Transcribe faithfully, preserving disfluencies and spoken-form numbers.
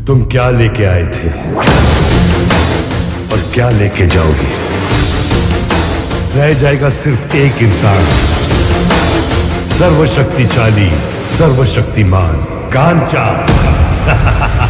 तुम क्या लेके आए थे और क्या लेके जाओगे? रह जाएगा सिर्फ एक इंसान, सर्वशक्तिशाली सर्वशक्तिमान कांचा।